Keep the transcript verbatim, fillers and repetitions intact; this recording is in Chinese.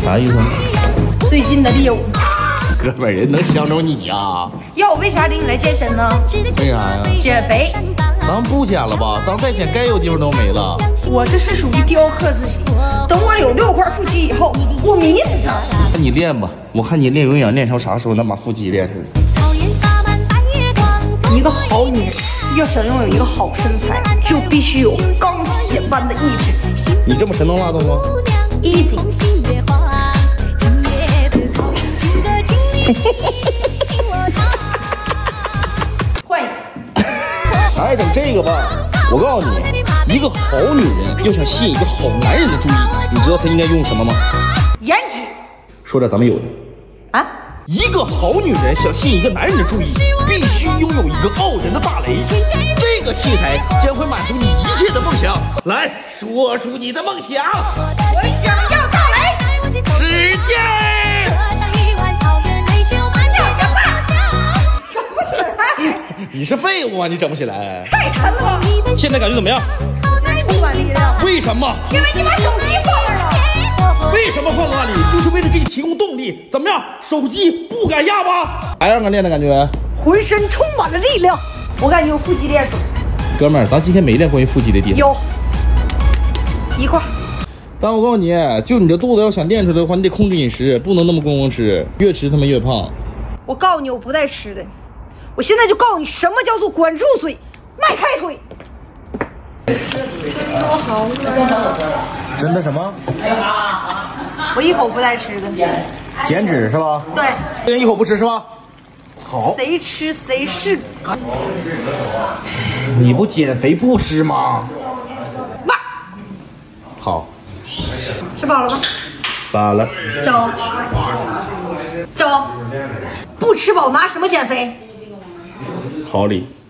啥意思？ 最近的猎物。 哥们儿，人能想着你呀、啊？ 要我为啥领你来健身呢？ 为啥呀？ 减肥。 咱不减了吧？咱再减，该有地方都没了。 我这是属于雕刻自己，等我有六块腹肌以后，我迷死他。 那你练吧，我看你练有氧练成啥时候能把腹肌练出来。 一个好女人要想拥有一个好身材，就必须有钢铁般的意志。 你这么神能拉动吗？ 一级。换一个。 哎，整这个吧。我告诉你，一个好女人要想吸引一个好男人的注意，你知道她应该用什么吗？ 颜值。 说点咱们有的。 啊？ 一个好女人想吸引一个男人的注意，必须拥有一个傲人的大雷。这个器材将会满足你一切的梦想。来，说出你的梦想。 我想要大雷。 使劲！你是废物啊！你整不起来， 太疼了吧！ 现在感觉怎么样？ 再不管力量。 为什么？ 因为你把手机放那儿了。 为什么放那里？就是为了给你提供动力。怎么样？手机不敢压吧？咋样啊？练的感觉？ 浑身充满了力量。我感觉有腹肌练手。 哥们儿，咱今天没练关于腹肌的地方。 有。一块。 但我告诉你，就你这肚子要想练出来的话，你得控制饮食，不能那么光光吃，越吃他妈越胖。 我告诉你，我不带吃的。我现在就告诉你，什么叫做管住嘴，迈开腿。真的好饿。 真的什么？ 我一口不带吃的。 减脂是吧？ 对。 一人一口不吃是吧？好。 谁吃谁是。 你不减肥不吃吗？ 哇。 好。 吃饱了吗？ 饱了。 走。走。不吃饱拿什么减肥？ 好礼。